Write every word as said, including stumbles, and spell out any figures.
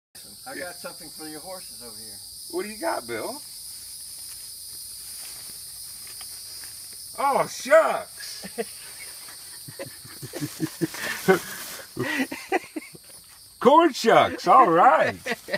I got something for your horses over here. What do you got, Bill? Oh, shucks! Corn shucks, all right.